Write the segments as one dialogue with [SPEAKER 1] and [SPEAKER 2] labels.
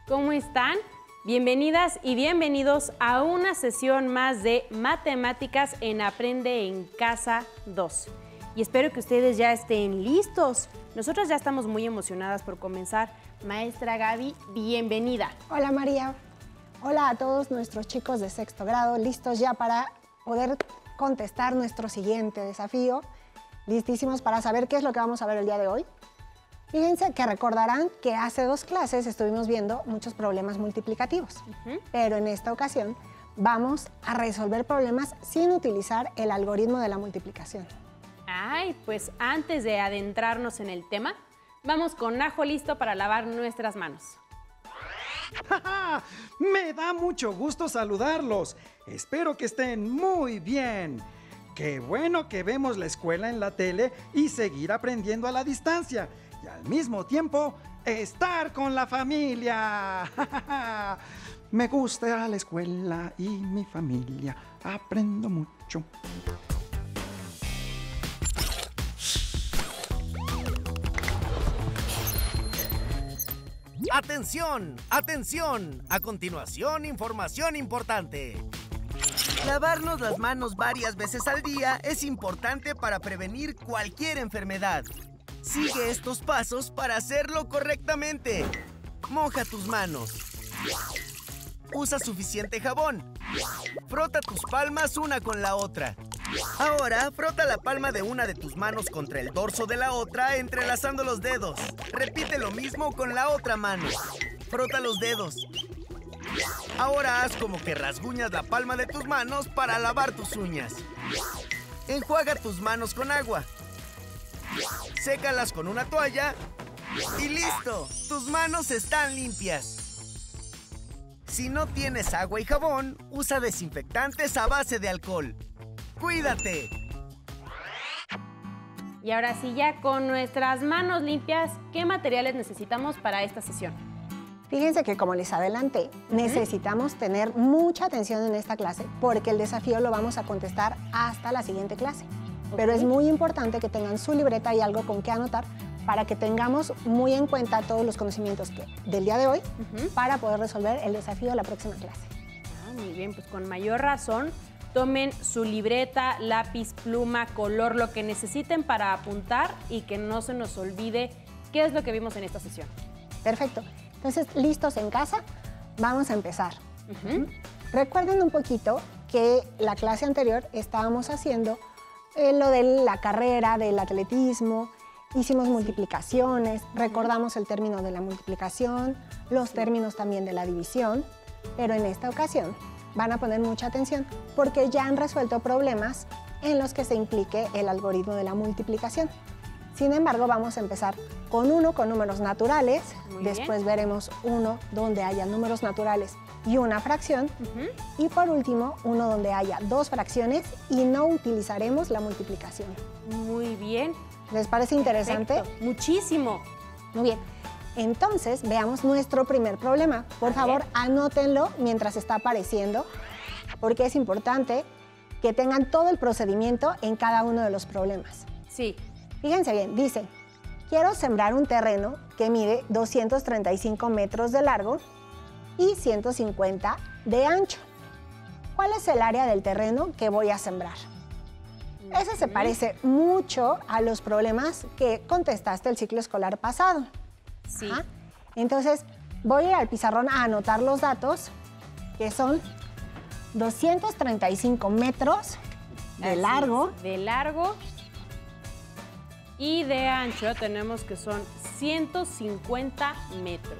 [SPEAKER 1] ¿Cómo están? Bienvenidas y bienvenidos a una sesión más de Matemáticas en Aprende en Casa 2. Y espero que ustedes ya estén listos. Nosotras ya estamos muy emocionadas por comenzar. Maestra Gaby, bienvenida.
[SPEAKER 2] Hola María. Hola a todos nuestros chicos de sexto grado, listos ya para poder contestar nuestro siguiente desafío. Listísimos para saber qué es lo que vamos a ver el día de hoy. Fíjense que recordarán que hace 2 clases estuvimos viendo muchos problemas multiplicativos, pero en esta ocasión vamos a resolver problemas sin utilizar el algoritmo de la multiplicación.
[SPEAKER 1] Ay, pues antes de adentrarnos en el tema, vamos con ajo listo para lavar nuestras manos.
[SPEAKER 3] Me da mucho gusto saludarlos. Espero que estén muy bien. Qué bueno que vemos la escuela en la tele y seguir aprendiendo a la distancia. Y al mismo tiempo, estar con la familia. Me gusta la escuela y mi familia. Aprendo mucho.
[SPEAKER 4] ¡Atención! ¡Atención! A continuación, información importante. Lavarnos las manos varias veces al día es importante para prevenir cualquier enfermedad. Sigue estos pasos para hacerlo correctamente. Moja tus manos. Usa suficiente jabón. Frota tus palmas una con la otra. Ahora, frota la palma de una de tus manos contra el dorso de la otra, entrelazando los dedos. Repite lo mismo con la otra mano. Frota los dedos. Ahora haz como que rasguñas la palma de tus manos para lavar tus uñas. Enjuaga tus manos con agua. Sécalas con una toalla y ¡listo! ¡Tus manos están limpias! Si no tienes agua y jabón, usa desinfectantes a base de alcohol. ¡Cuídate!
[SPEAKER 1] Y ahora sí, ya con nuestras manos limpias, ¿qué materiales necesitamos para esta sesión?
[SPEAKER 2] Fíjense que, como les adelanté, necesitamos tener mucha atención en esta clase porque el desafío lo vamos a contestar hasta la siguiente clase. Pero es muy importante que tengan su libreta y algo con qué anotar para que tengamos muy en cuenta todos los conocimientos del día de hoy para poder resolver el desafío de la próxima clase.
[SPEAKER 1] Muy bien, pues con mayor razón, tomen su libreta, lápiz, pluma, color, lo que necesiten para apuntar y que no se nos olvide qué es lo que vimos en esta sesión.
[SPEAKER 2] Perfecto. Entonces, listos en casa, vamos a empezar. Recuerden un poquito que la clase anterior estábamos haciendo lo de la carrera, del atletismo, hicimos multiplicaciones, recordamos el término de la multiplicación, los términos también de la división, pero en esta ocasión van a poner mucha atención porque ya han resuelto problemas en los que se implique el algoritmo de la multiplicación. Sin embargo, vamos a empezar con uno con números naturales, después veremos uno donde haya números naturales y una fracción, y por último, uno donde haya 2 fracciones y no utilizaremos la multiplicación.
[SPEAKER 1] Muy bien.
[SPEAKER 2] ¿Les parece interesante?
[SPEAKER 1] Perfecto. Muchísimo.
[SPEAKER 2] Muy bien. Entonces, veamos nuestro primer problema. Por favor, anótenlo mientras está apareciendo, porque es importante que tengan todo el procedimiento en cada uno de los problemas.
[SPEAKER 1] Sí.
[SPEAKER 2] Fíjense bien, dice, quiero sembrar un terreno que mide 235 metros de largo y 150 de ancho. ¿Cuál es el área del terreno que voy a sembrar? Ese se parece mucho a los problemas que contestaste el ciclo escolar pasado.
[SPEAKER 1] Sí.
[SPEAKER 2] Entonces, voy a ir al pizarrón a anotar los datos, que son 235 metros de largo.
[SPEAKER 1] De largo. Y de ancho tenemos que son 150 metros.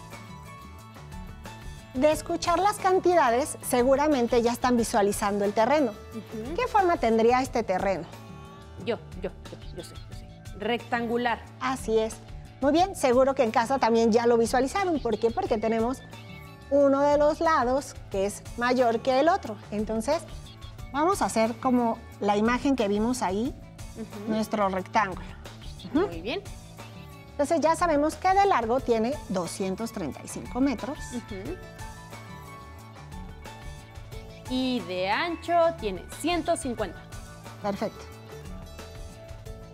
[SPEAKER 2] De escuchar las cantidades, seguramente ya están visualizando el terreno. ¿Qué forma tendría este terreno?
[SPEAKER 1] Yo sé. Rectangular.
[SPEAKER 2] Así es. Muy bien, seguro que en casa también ya lo visualizaron. ¿Por qué? Porque tenemos uno de los lados que es mayor que el otro. Entonces, vamos a hacer como la imagen que vimos ahí, nuestro rectángulo.
[SPEAKER 1] Muy bien.
[SPEAKER 2] Entonces ya sabemos que de largo tiene 235 metros.
[SPEAKER 1] Y de ancho tiene 150.
[SPEAKER 2] Perfecto.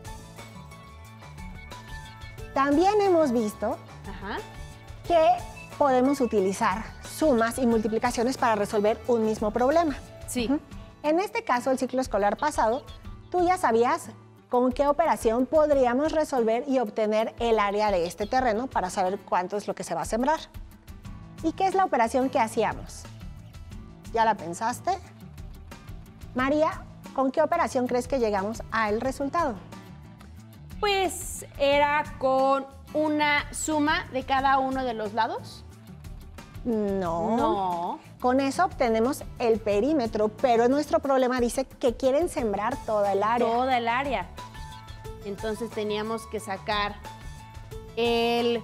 [SPEAKER 2] También hemos visto que podemos utilizar sumas y multiplicaciones para resolver un mismo problema.
[SPEAKER 1] Sí.
[SPEAKER 2] En este caso, el ciclo escolar pasado, tú ya sabías con qué operación podríamos resolver y obtener el área de este terreno para saber cuánto es lo que se va a sembrar. ¿Y qué es la operación que hacíamos? ¿Ya la pensaste? María, ¿con qué operación crees que llegamos al resultado?
[SPEAKER 1] Pues era con una suma de cada uno de los lados.
[SPEAKER 2] No.
[SPEAKER 1] No.
[SPEAKER 2] Con eso obtenemos el perímetro, pero nuestro problema dice que quieren sembrar toda el área.
[SPEAKER 1] Toda el área. Entonces teníamos que sacar el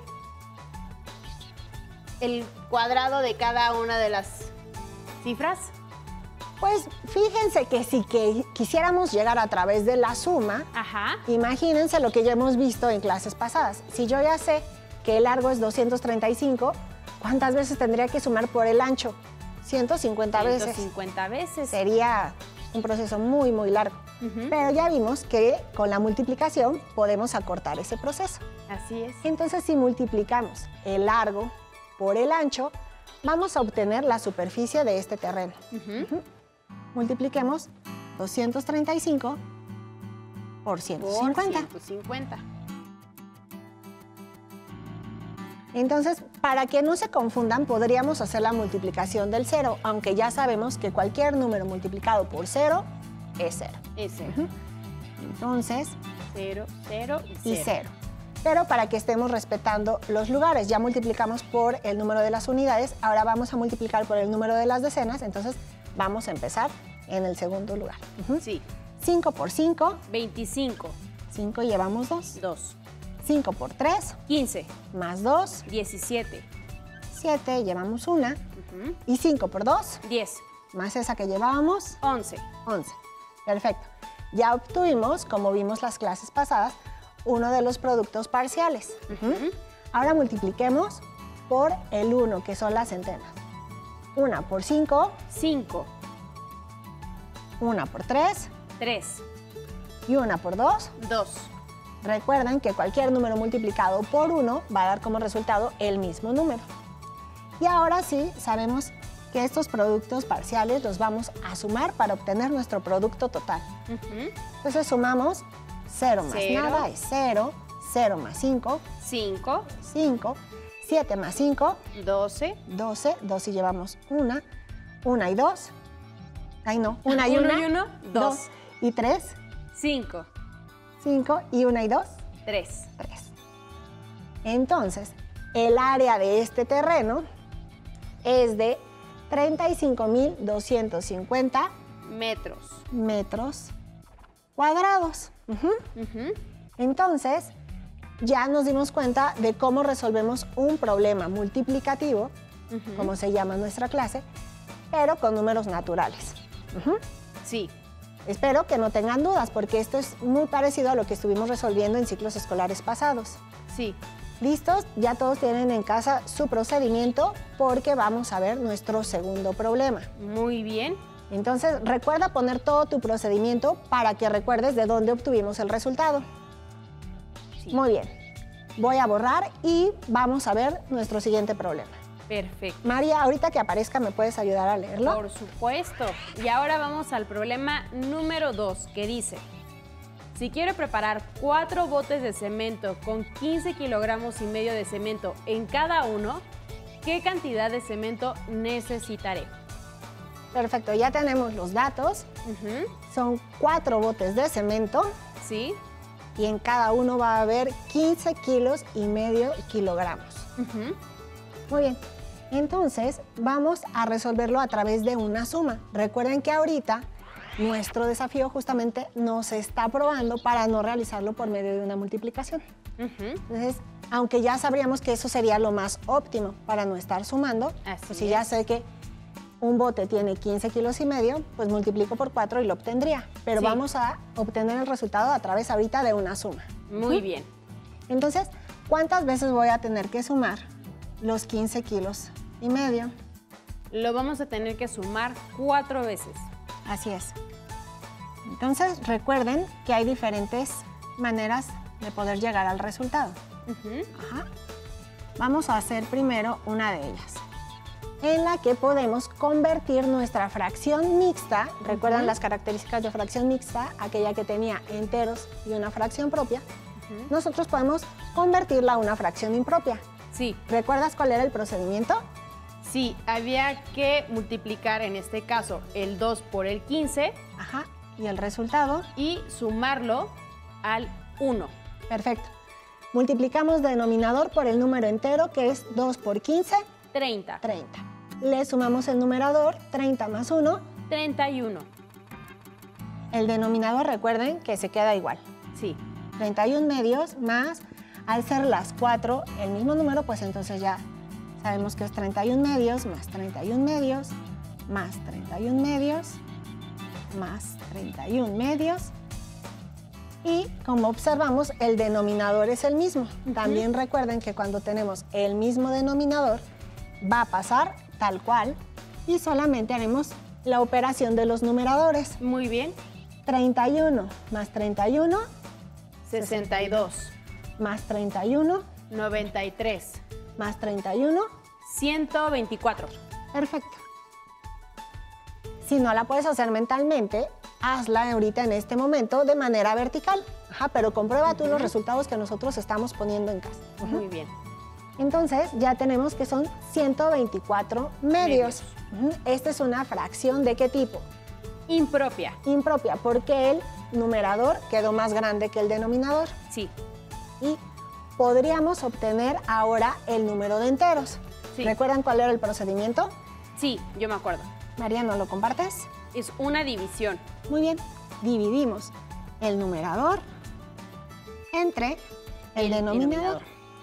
[SPEAKER 1] cuadrado de cada una de las cifras.
[SPEAKER 2] Pues fíjense que si quisiéramos llegar a través de la suma,
[SPEAKER 1] Ajá.
[SPEAKER 2] imagínense lo que ya hemos visto en clases pasadas. Si yo ya sé que el largo es 235, ¿cuántas veces tendría que sumar por el ancho? 150 veces.
[SPEAKER 1] 150 veces.
[SPEAKER 2] Sería un proceso muy, muy largo. Pero ya vimos que con la multiplicación podemos acortar ese proceso.
[SPEAKER 1] Así es.
[SPEAKER 2] Entonces, si multiplicamos el largo por el ancho, vamos a obtener la superficie de este terreno. Multipliquemos 235 por 150.
[SPEAKER 1] Por 150.
[SPEAKER 2] Entonces, para que no se confundan, podríamos hacer la multiplicación del 0, aunque ya sabemos que cualquier número multiplicado por 0 es 0.
[SPEAKER 1] Es 0.
[SPEAKER 2] Entonces,
[SPEAKER 1] 0, 0
[SPEAKER 2] y 0. Pero para que estemos respetando los lugares, ya multiplicamos por el número de las unidades, ahora vamos a multiplicar por el número de las decenas, entonces vamos a empezar en el segundo lugar.
[SPEAKER 1] Sí.
[SPEAKER 2] 5 por 5,
[SPEAKER 1] 25.
[SPEAKER 2] 5 llevamos 2.
[SPEAKER 1] 2.
[SPEAKER 2] 5 por 3,
[SPEAKER 1] 15.
[SPEAKER 2] más 2,
[SPEAKER 1] 17.
[SPEAKER 2] 7, llevamos 1. Y 5 por 2,
[SPEAKER 1] 10.
[SPEAKER 2] más esa que llevábamos,
[SPEAKER 1] 11.
[SPEAKER 2] 11. Perfecto. Ya obtuvimos, como vimos las clases pasadas, uno de los productos parciales. Ahora multipliquemos por el 1, que son las centenas. 1 por 5,
[SPEAKER 1] 5.
[SPEAKER 2] 1 por 3
[SPEAKER 1] 3.
[SPEAKER 2] y 1 por 2.
[SPEAKER 1] 2.
[SPEAKER 2] Recuerden que cualquier número multiplicado por 1 va a dar como resultado el mismo número. Y ahora sí, sabemos que estos productos parciales los vamos a sumar para obtener nuestro producto total. Entonces sumamos 0 más
[SPEAKER 1] 0.
[SPEAKER 2] nada es 0, 0 más 5,
[SPEAKER 1] 5.
[SPEAKER 2] 5, 7 más 5,
[SPEAKER 1] 12.
[SPEAKER 2] 12, 2 y llevamos 1, 1 y 2, ay no, 1 y
[SPEAKER 1] 1
[SPEAKER 2] 1,
[SPEAKER 1] y 1, 2.
[SPEAKER 2] y 3,
[SPEAKER 1] 5.
[SPEAKER 2] 5 y 1 y 2,
[SPEAKER 1] 3.
[SPEAKER 2] 3. Entonces, el área de este terreno es de 35.250
[SPEAKER 1] metros.
[SPEAKER 2] metros cuadrados. Entonces, ya nos dimos cuenta de cómo resolvemos un problema multiplicativo, como se llama en nuestra clase, pero con números naturales.
[SPEAKER 1] Sí.
[SPEAKER 2] Espero que no tengan dudas, porque esto es muy parecido a lo que estuvimos resolviendo en ciclos escolares pasados.
[SPEAKER 1] Sí.
[SPEAKER 2] ¿Listos? Ya todos tienen en casa su procedimiento porque vamos a ver nuestro segundo problema.
[SPEAKER 1] Muy bien.
[SPEAKER 2] Entonces, recuerda poner todo tu procedimiento para que recuerdes de dónde obtuvimos el resultado.
[SPEAKER 1] Sí.
[SPEAKER 2] Muy bien. Voy a borrar y vamos a ver nuestro siguiente problema.
[SPEAKER 1] Perfecto.
[SPEAKER 2] María, ahorita que aparezca, ¿me puedes ayudar a leerlo?
[SPEAKER 1] Por supuesto. Y ahora vamos al problema número 2, que dice: si quiero preparar 4 botes de cemento con 15 kilogramos y medio de cemento en cada uno, ¿qué cantidad de cemento necesitaré?
[SPEAKER 2] Perfecto, ya tenemos los datos. Son 4 botes de cemento
[SPEAKER 1] ¿Sí?
[SPEAKER 2] y en cada uno va a haber 15 kilos y medio kilogramos. Muy bien. Entonces, vamos a resolverlo a través de una suma. Recuerden que ahorita nuestro desafío justamente nos está probando para no realizarlo por medio de una multiplicación. Entonces, aunque ya sabríamos que eso sería lo más óptimo para no estar sumando, pues si ya sé que un bote tiene 15 kilos y medio, pues multiplico por 4 y lo obtendría. Pero vamos a obtener el resultado a través ahorita de una suma.
[SPEAKER 1] Muy bien.
[SPEAKER 2] Entonces, ¿cuántas veces voy a tener que sumar los 15 kilos y medio?
[SPEAKER 1] Lo vamos a tener que sumar 4 veces.
[SPEAKER 2] Así es. Entonces, recuerden que hay diferentes maneras de poder llegar al resultado. Ajá. Vamos a hacer primero una de ellas, en la que podemos convertir nuestra fracción mixta. ¿Recuerdan las características de fracción mixta? Aquella que tenía enteros y una fracción propia. Nosotros podemos convertirla a una fracción impropia.
[SPEAKER 1] Sí.
[SPEAKER 2] ¿Recuerdas cuál era el procedimiento?
[SPEAKER 1] Sí, había que multiplicar en este caso el 2 por el 15.
[SPEAKER 2] Ajá. ¿Y el resultado?
[SPEAKER 1] Y sumarlo al 1.
[SPEAKER 2] Perfecto. Multiplicamos denominador por el número entero, que es 2 por 15.
[SPEAKER 1] 30.
[SPEAKER 2] 30. Le sumamos el numerador, 30 más 1.
[SPEAKER 1] 31.
[SPEAKER 2] El denominador, recuerden que se queda igual.
[SPEAKER 1] Sí.
[SPEAKER 2] 31 medios más, al ser las 4 el mismo número, pues entonces ya sabemos que es 31 medios más 31 medios más 31 medios más 31 medios. Y como observamos, el denominador es el mismo. También recuerden que cuando tenemos el mismo denominador, va a pasar tal cual y solamente haremos la operación de los numeradores.
[SPEAKER 1] Muy bien.
[SPEAKER 2] 31 más 31.
[SPEAKER 1] 62.
[SPEAKER 2] Más 31.
[SPEAKER 1] 93.
[SPEAKER 2] Más 31.
[SPEAKER 1] 124.
[SPEAKER 2] Perfecto. Si no la puedes hacer mentalmente, hazla ahorita en este momento de manera vertical. Ajá, pero comprueba tú los resultados que nosotros estamos poniendo en casa.
[SPEAKER 1] Muy bien.
[SPEAKER 2] Entonces ya tenemos que son 124 medios. Esta es una fracción ¿de qué tipo?
[SPEAKER 1] Impropia.
[SPEAKER 2] Impropia, porque el numerador quedó más grande que el denominador.
[SPEAKER 1] Sí.
[SPEAKER 2] Y podríamos obtener ahora el número de enteros.
[SPEAKER 1] Sí.
[SPEAKER 2] ¿Recuerdan cuál era el procedimiento?
[SPEAKER 1] Sí, yo me acuerdo.
[SPEAKER 2] María, ¿no lo compartes?
[SPEAKER 1] Es una división.
[SPEAKER 2] Muy bien. Dividimos el numerador entre el denominador.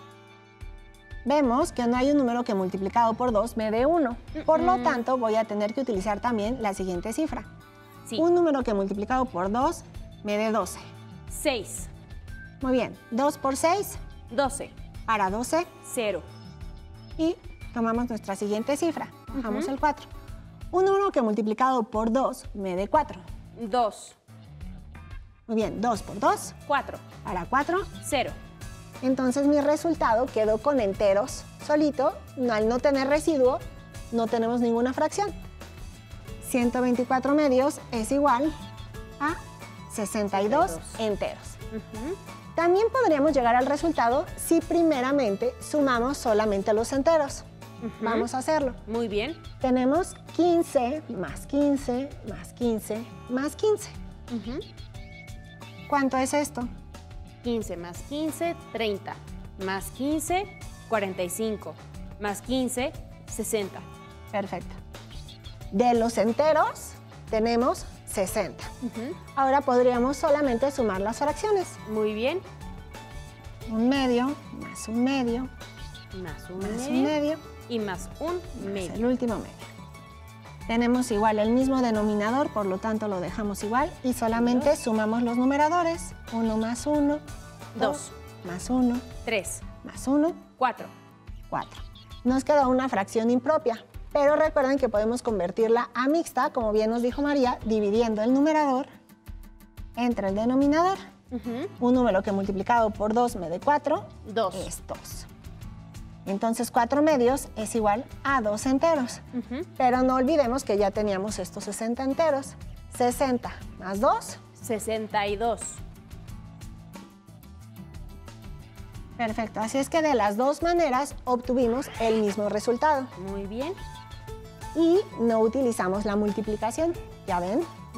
[SPEAKER 2] Vemos que no hay un número que multiplicado por 2 me dé 1. Por lo tanto, voy a tener que utilizar también la siguiente cifra.
[SPEAKER 1] Sí.
[SPEAKER 2] Un número que multiplicado por 2 me dé 12.
[SPEAKER 1] 6.
[SPEAKER 2] Muy bien. 2 por 6.
[SPEAKER 1] 12.
[SPEAKER 2] Para 12.
[SPEAKER 1] 0.
[SPEAKER 2] Y tomamos nuestra siguiente cifra. Bajamos el 4. Un número que multiplicado por 2 me dé 4.
[SPEAKER 1] 2.
[SPEAKER 2] Muy bien. 2 por 2.
[SPEAKER 1] 4.
[SPEAKER 2] Para 4.
[SPEAKER 1] 0.
[SPEAKER 2] Entonces mi resultado quedó con enteros solito. Al no tener residuo, no tenemos ninguna fracción. 124 medios es igual a 62 enteros. También podríamos llegar al resultado si primeramente sumamos solamente los enteros. Vamos a hacerlo.
[SPEAKER 1] Muy bien.
[SPEAKER 2] Tenemos 15 más 15 más 15 más 15. ¿Cuánto es esto?
[SPEAKER 1] 15 más 15, 30. Más 15, 45. Más 15, 60.
[SPEAKER 2] Perfecto. De los enteros tenemos 60. Ahora podríamos solamente sumar las fracciones.
[SPEAKER 1] Muy bien.
[SPEAKER 2] Un medio más un medio
[SPEAKER 1] Más un
[SPEAKER 2] más
[SPEAKER 1] medio.
[SPEAKER 2] un medio
[SPEAKER 1] Y más un
[SPEAKER 2] más
[SPEAKER 1] medio.
[SPEAKER 2] el último medio. Tenemos igual el mismo denominador, por lo tanto lo dejamos igual y solamente sumamos los numeradores. 1 más 1, 2 más 1
[SPEAKER 1] 3.
[SPEAKER 2] más 1,
[SPEAKER 1] 4.
[SPEAKER 2] 4. Nos quedó una fracción impropia, pero recuerden que podemos convertirla a mixta, como bien nos dijo María, dividiendo el numerador entre el denominador. Un número que multiplicado por 2 me dé 4
[SPEAKER 1] 2.
[SPEAKER 2] es 2. Entonces 4 medios es igual a 2 enteros. Pero no olvidemos que ya teníamos estos 60 enteros. 60 más 2.
[SPEAKER 1] 62.
[SPEAKER 2] Perfecto. Así es que de las dos maneras obtuvimos el mismo resultado.
[SPEAKER 1] Muy bien.
[SPEAKER 2] Y no utilizamos la multiplicación. ¿Ya ven?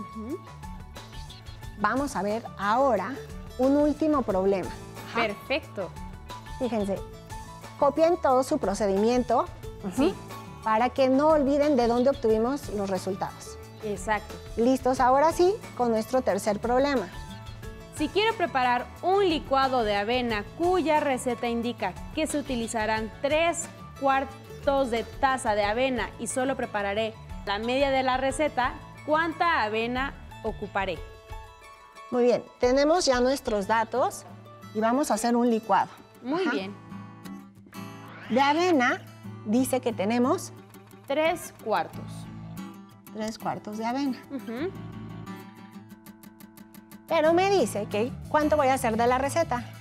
[SPEAKER 2] Vamos a ver ahora un último problema.
[SPEAKER 1] Perfecto.
[SPEAKER 2] Fíjense, copien todo su procedimiento
[SPEAKER 1] Sí.
[SPEAKER 2] para que no olviden de dónde obtuvimos los resultados.
[SPEAKER 1] Exacto.
[SPEAKER 2] Listos ahora sí con nuestro tercer problema.
[SPEAKER 1] Si quiero preparar un licuado de avena cuya receta indica que se utilizarán 3/4 de taza de avena y solo prepararé la media de la receta, ¿cuánta avena ocuparé?
[SPEAKER 2] Muy bien, tenemos ya nuestros datos y vamos a hacer un licuado.
[SPEAKER 1] Muy
[SPEAKER 2] Ajá.
[SPEAKER 1] bien.
[SPEAKER 2] De avena dice que tenemos
[SPEAKER 1] 3/4.
[SPEAKER 2] 3/4 de avena. Pero me dice que ¿cuánto voy a hacer de la receta?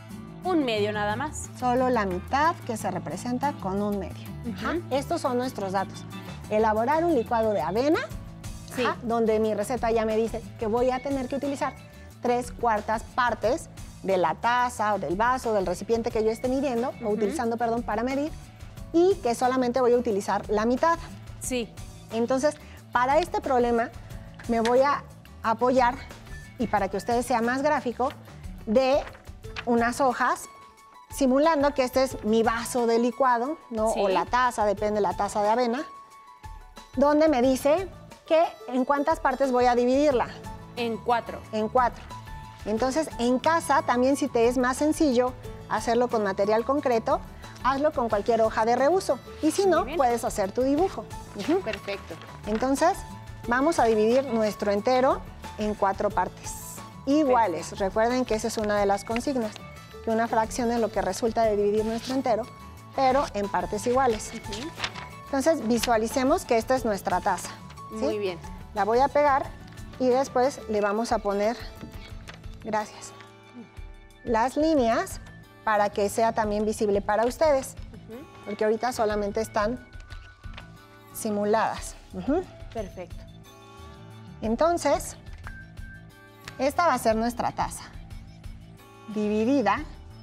[SPEAKER 1] Un medio nada más.
[SPEAKER 2] Solo la mitad que se representa con un medio. Ajá. Estos son nuestros datos. Elaborar un licuado de avena,
[SPEAKER 1] Sí.
[SPEAKER 2] ajá, donde mi receta ya me dice que voy a tener que utilizar 3/4 partes de la taza o del vaso, del recipiente que yo esté midiendo, o utilizando, perdón, para medir, y que solamente voy a utilizar la mitad.
[SPEAKER 1] Sí.
[SPEAKER 2] Entonces, para este problema me voy a apoyar, y para que ustedes sea más gráfico, de unas hojas, simulando que este es mi vaso de licuado, ¿no?
[SPEAKER 1] Sí.
[SPEAKER 2] O la taza, depende de la taza de avena, donde me dice que en cuántas partes voy a dividirla,
[SPEAKER 1] En 4.
[SPEAKER 2] en 4. Entonces, en casa también, si te es más sencillo hacerlo con material concreto, hazlo con cualquier hoja de reuso. Y si no,
[SPEAKER 1] bien.
[SPEAKER 2] puedes hacer tu dibujo. Ujú.
[SPEAKER 1] Perfecto.
[SPEAKER 2] Entonces, vamos a dividir nuestro entero en 4 partes iguales. Recuerden que esa es una de las consignas, que una fracción es lo que resulta de dividir nuestro entero, pero en partes iguales. Entonces, visualicemos que esta es nuestra taza. ¿sí?
[SPEAKER 1] Muy bien.
[SPEAKER 2] La voy a pegar y después le vamos a poner, gracias, las líneas para que sea también visible para ustedes, porque ahorita solamente están simuladas.
[SPEAKER 1] Perfecto.
[SPEAKER 2] Entonces, esta va a ser nuestra taza, dividida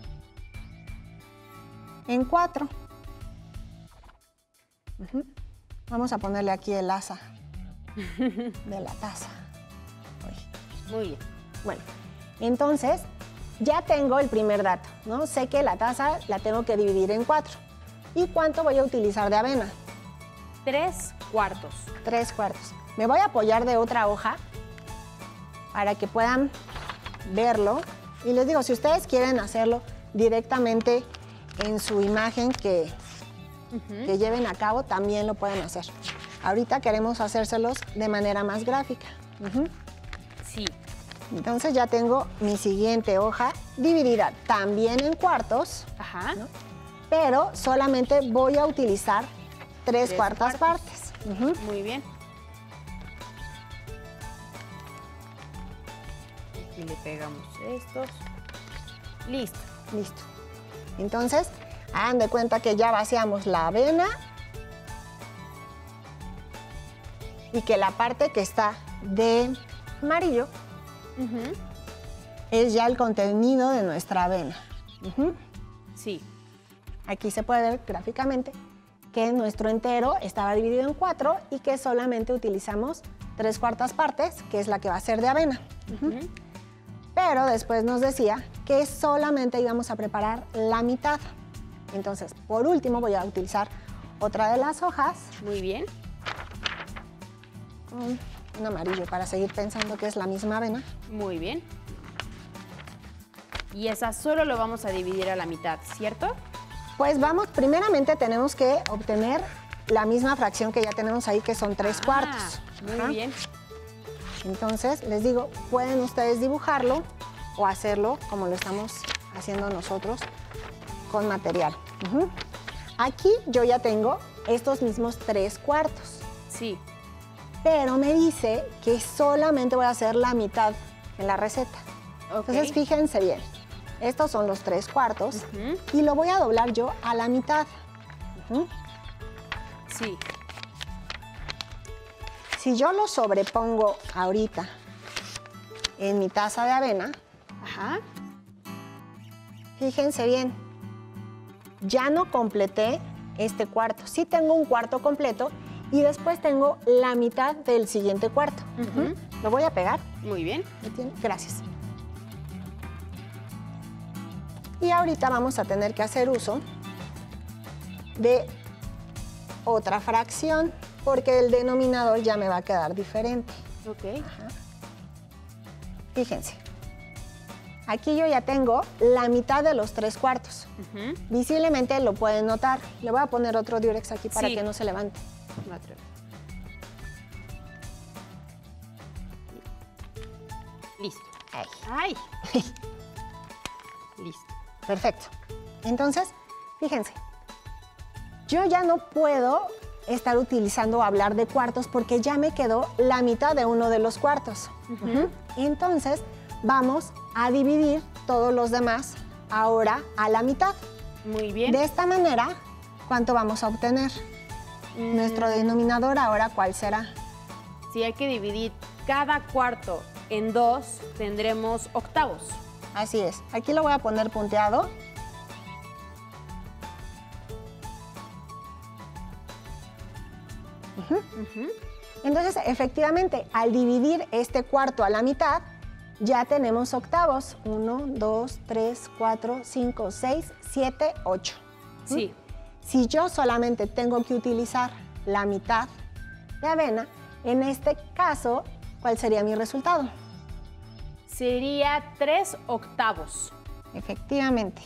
[SPEAKER 2] en 4. Vamos a ponerle aquí el asa de la taza. Uy.
[SPEAKER 1] Muy bien.
[SPEAKER 2] Bueno, entonces ya tengo el primer dato, ¿no? Sé que la taza la tengo que dividir en 4. ¿Y cuánto voy a utilizar de avena?
[SPEAKER 1] 3/4.
[SPEAKER 2] 3/4. Me voy a apoyar de otra hoja para que puedan verlo. Y les digo, si ustedes quieren hacerlo directamente en su imagen que lleven a cabo, también lo pueden hacer. Ahorita queremos hacérselos de manera más gráfica.
[SPEAKER 1] Sí.
[SPEAKER 2] Entonces ya tengo mi siguiente hoja dividida también en cuartos,
[SPEAKER 1] Ajá.
[SPEAKER 2] ¿no? Pero solamente voy a utilizar 3/4
[SPEAKER 1] cuartos.
[SPEAKER 2] partes.
[SPEAKER 1] Muy bien. Aquí le pegamos estos. Listo.
[SPEAKER 2] Listo. Entonces, hagan de cuenta que ya vaciamos la avena y que la parte que está de amarillo es ya el contenido de nuestra avena.
[SPEAKER 1] Sí.
[SPEAKER 2] Aquí se puede ver gráficamente que nuestro entero estaba dividido en 4 y que solamente utilizamos 3/4 partes, que es la que va a ser de avena. Pero después nos decía que solamente íbamos a preparar la mitad. Entonces, por último, voy a utilizar otra de las hojas,
[SPEAKER 1] Muy bien.
[SPEAKER 2] un amarillo, para seguir pensando que es la misma avena.
[SPEAKER 1] Muy bien. Y esa solo lo vamos a dividir a la mitad, ¿cierto?
[SPEAKER 2] Pues vamos, primeramente tenemos que obtener la misma fracción que ya tenemos ahí, que son 3/4.
[SPEAKER 1] Muy
[SPEAKER 2] Ajá.
[SPEAKER 1] bien.
[SPEAKER 2] Entonces, les digo, pueden ustedes dibujarlo o hacerlo como lo estamos haciendo nosotros con material. Aquí yo ya tengo estos mismos 3/4,
[SPEAKER 1] Sí.
[SPEAKER 2] pero me dice que solamente voy a hacer la mitad en la receta.
[SPEAKER 1] Ok.
[SPEAKER 2] Entonces, fíjense bien, estos son los 3/4 y lo voy a doblar yo a la mitad.
[SPEAKER 1] Sí.
[SPEAKER 2] Si yo lo sobrepongo ahorita en mi taza de avena,
[SPEAKER 1] Ajá.
[SPEAKER 2] fíjense bien, ya no completé este cuarto. Sí tengo un cuarto completo y después tengo la mitad del siguiente cuarto. Lo voy a pegar.
[SPEAKER 1] Muy bien.
[SPEAKER 2] ¿Me tiene? Gracias. Y ahorita vamos a tener que hacer uso de otra fracción, porque el denominador ya me va a quedar diferente.
[SPEAKER 1] Ok.
[SPEAKER 2] Fíjense, aquí yo ya tengo la mitad de los 3/4. Visiblemente lo pueden notar. Le voy a poner otro diurex aquí para
[SPEAKER 1] Sí.
[SPEAKER 2] que no se levante.
[SPEAKER 1] Listo.
[SPEAKER 2] Ahí.
[SPEAKER 1] ¡Ay! Listo.
[SPEAKER 2] Perfecto. Entonces, fíjense, yo ya no puedo estar utilizando o hablar de cuartos porque ya me quedó la mitad de uno de los cuartos. Entonces, vamos a dividir todos los demás ahora a la mitad.
[SPEAKER 1] Muy bien.
[SPEAKER 2] De esta manera, ¿cuánto vamos a obtener? Nuestro denominador ahora, ¿cuál será?
[SPEAKER 1] Si hay que dividir cada cuarto en 2, tendremos octavos.
[SPEAKER 2] Así es. Aquí lo voy a poner punteado. Entonces, efectivamente, al dividir este cuarto a la mitad, ya tenemos octavos. 1, 2, 3, 4, 5, 6, 7, 8.
[SPEAKER 1] Sí.
[SPEAKER 2] Si yo solamente tengo que utilizar la mitad de avena, en este caso, ¿cuál sería mi resultado?
[SPEAKER 1] Sería 3 octavos.
[SPEAKER 2] Efectivamente.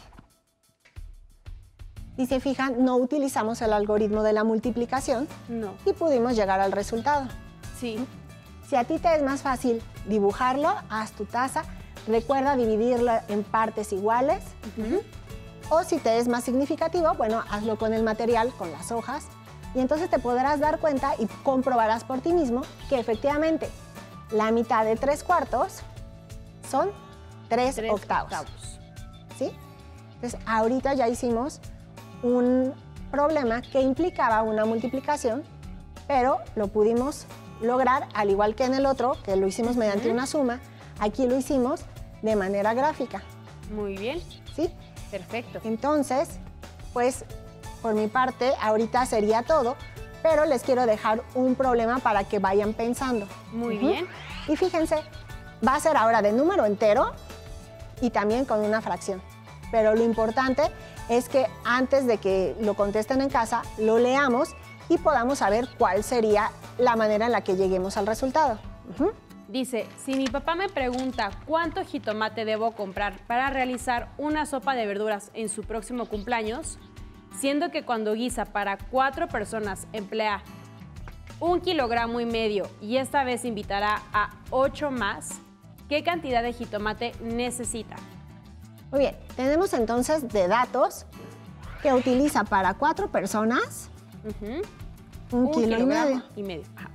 [SPEAKER 2] Si se fijan, no utilizamos el algoritmo de la multiplicación
[SPEAKER 1] No.
[SPEAKER 2] y pudimos llegar al resultado.
[SPEAKER 1] Sí.
[SPEAKER 2] Si a ti te es más fácil dibujarlo, haz tu taza. Recuerda dividirla en partes iguales. O si te es más significativo, bueno, hazlo con el material, con las hojas. Y entonces te podrás dar cuenta y comprobarás por ti mismo que efectivamente la mitad de 3 cuartos son 3 octavos. ¿Sí? Entonces, ahorita ya hicimos un problema que implicaba una multiplicación, pero lo pudimos lograr, al igual que en el otro, que lo hicimos mediante una suma, aquí lo hicimos de manera gráfica.
[SPEAKER 1] Muy bien.
[SPEAKER 2] ¿Sí?
[SPEAKER 1] Perfecto.
[SPEAKER 2] Entonces, pues, por mi parte, ahorita sería todo, pero les quiero dejar un problema para que vayan pensando.
[SPEAKER 1] Muy bien.
[SPEAKER 2] Y fíjense, va a ser ahora de número entero y también con una fracción. Pero lo importante es que antes de que lo contesten en casa, lo leamos y podamos saber cuál sería la manera en la que lleguemos al resultado.
[SPEAKER 1] Dice, si mi papá me pregunta cuánto jitomate debo comprar para realizar una sopa de verduras en su próximo cumpleaños, siendo que cuando guisa para 4 personas emplea 1,5 kilogramos y esta vez invitará a 8 más, ¿qué cantidad de jitomate necesita?
[SPEAKER 2] Muy bien, tenemos entonces de datos que utiliza para 4 personas 1,5 kilogramos.
[SPEAKER 1] Ajá.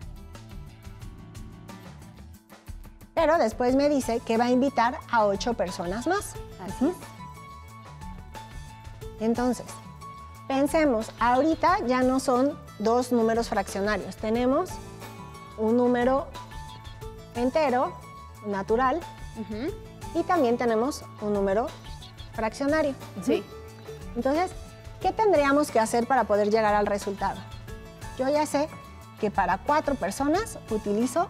[SPEAKER 2] Pero después me dice que va a invitar a 8 personas más.
[SPEAKER 1] Así es.
[SPEAKER 2] Entonces, pensemos, ahorita ya no son 2 números fraccionarios. Tenemos un número entero, natural, y también tenemos un número fraccionario.
[SPEAKER 1] Sí.
[SPEAKER 2] Entonces, ¿qué tendríamos que hacer para poder llegar al resultado? Yo ya sé que para 4 personas utilizo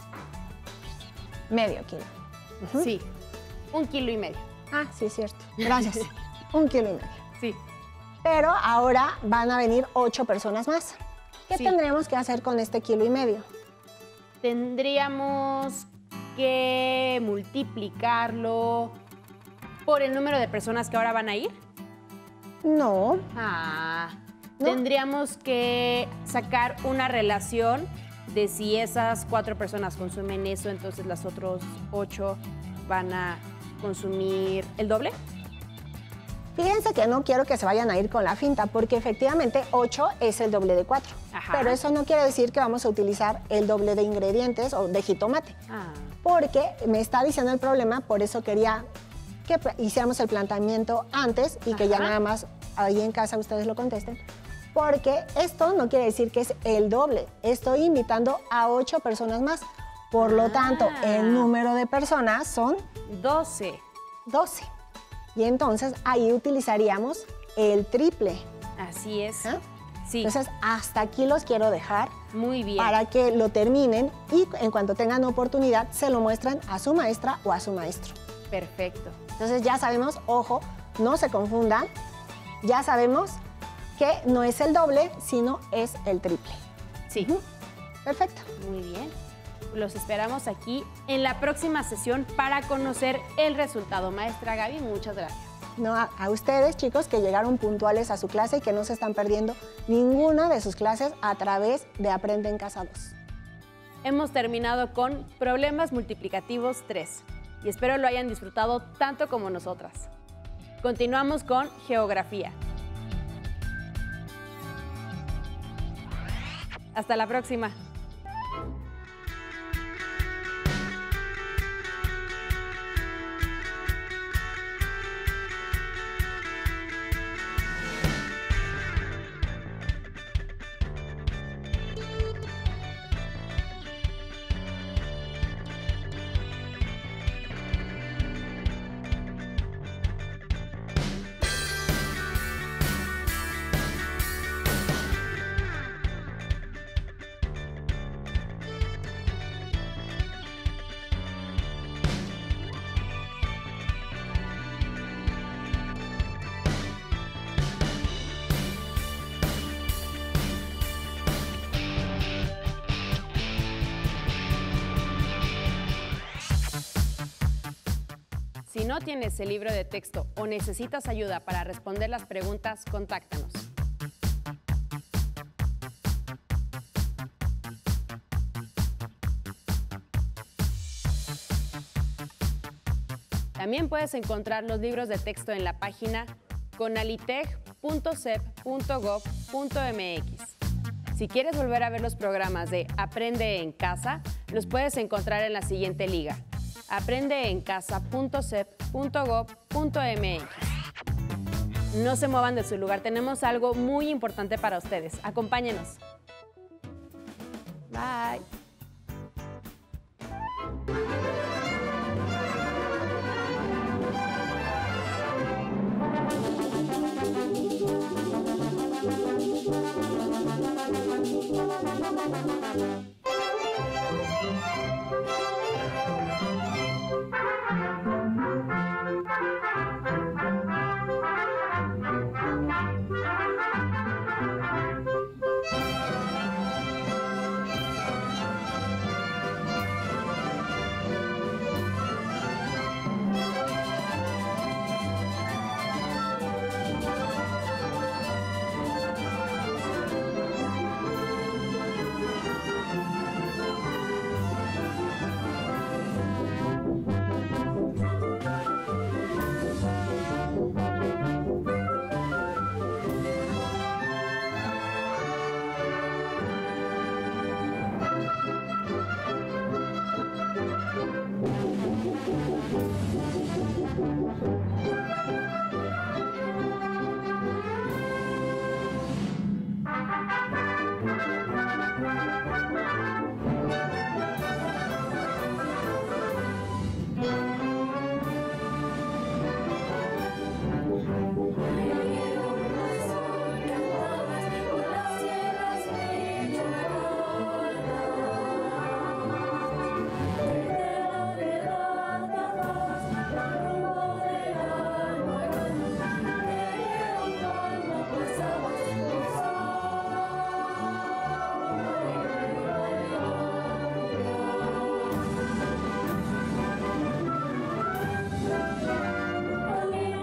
[SPEAKER 2] medio kilo.
[SPEAKER 1] Sí, 1,5 kilogramos.
[SPEAKER 2] Ah, sí, es cierto. Gracias. 1,5 kilogramos.
[SPEAKER 1] Sí.
[SPEAKER 2] Pero ahora van a venir 8 personas más. ¿Qué tendríamos que hacer con este 1,5 kilogramos?
[SPEAKER 1] Tendríamos que multiplicarlo por el número de personas que ahora van a ir.
[SPEAKER 2] No.
[SPEAKER 1] ¿No? Tendríamos que sacar una relación de si esas 4 personas consumen eso, entonces las otras 8 van a consumir el doble.
[SPEAKER 2] Fíjense que no quiero que se vayan a ir con la finta, porque efectivamente 8 es el doble de 4.
[SPEAKER 1] Ajá.
[SPEAKER 2] Pero eso no quiere decir que vamos a utilizar el doble de ingredientes o de jitomate. Porque me está diciendo el problema, por eso quería que hiciéramos el planteamiento antes y que ya nada más ahí en casa ustedes lo contesten. Porque esto no quiere decir que es el doble. Estoy invitando a 8 personas más. Por lo tanto, el número de personas son
[SPEAKER 1] 12.
[SPEAKER 2] 12. Y entonces ahí utilizaríamos el triple.
[SPEAKER 1] Así es.
[SPEAKER 2] ¿Ah?
[SPEAKER 1] Sí.
[SPEAKER 2] Entonces, hasta aquí los quiero dejar.
[SPEAKER 1] Muy bien.
[SPEAKER 2] Para que lo terminen y en cuanto tengan oportunidad se lo muestren a su maestra o a su maestro.
[SPEAKER 1] Perfecto.
[SPEAKER 2] Entonces ya sabemos, ojo, no se confundan, ya sabemos que no es el doble, sino es el triple.
[SPEAKER 1] Sí.
[SPEAKER 2] Perfecto.
[SPEAKER 1] Muy bien. Los esperamos aquí en la próxima sesión para conocer el resultado. Maestra Gaby, muchas gracias.
[SPEAKER 2] No, a ustedes, chicos, que llegaron puntuales a su clase y que no se están perdiendo ninguna de sus clases a través de Aprende en Casa 2.
[SPEAKER 1] Hemos terminado con Problemas Multiplicativos 3 y espero lo hayan disfrutado tanto como nosotras. Continuamos con Geografía. Hasta la próxima. Si no tienes el libro de texto o necesitas ayuda para responder las preguntas, contáctanos. También puedes encontrar los libros de texto en la página conaliteg.cep.gov.mx. Si quieres volver a ver los programas de Aprende en Casa, los puedes encontrar en la siguiente liga: aprendeencasa.cep.gov.mx. No se muevan de su lugar, tenemos algo muy importante para ustedes. Acompáñenos. Bye.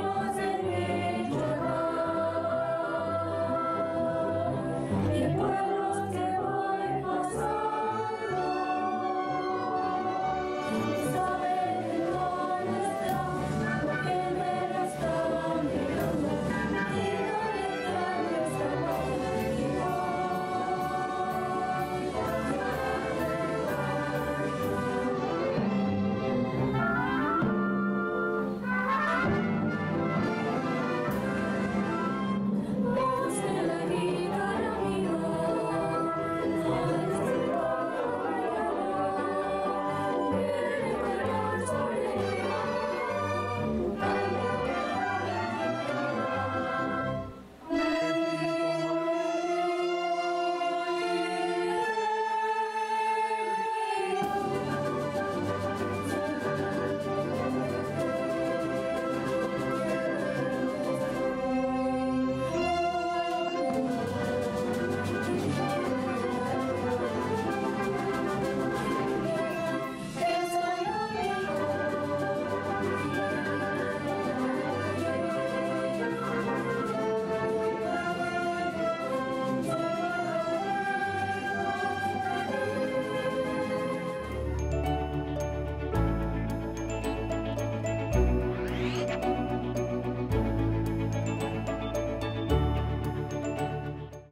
[SPEAKER 5] Y el pueblo